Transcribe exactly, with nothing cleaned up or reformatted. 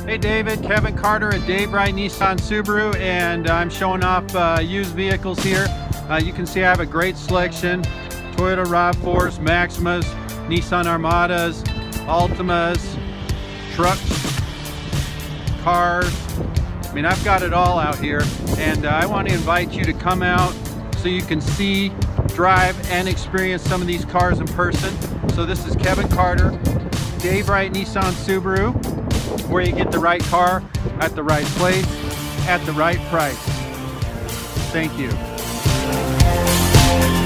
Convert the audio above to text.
Hey David, Kevin Carter at Dave Wright Nissan Subaru, and I'm showing off uh, used vehicles here. Uh, you can see I have a great selection: Toyota RAV fours, Maximas, Nissan Armadas, Altimas, trucks, cars. I mean, I've got it all out here, and uh, I want to invite you to come out so you can see, drive, and experience some of these cars in person. So this is Kevin Carter, Dave Wright Nissan Subaru, where you get the right car at the right place at the right price. Thank you.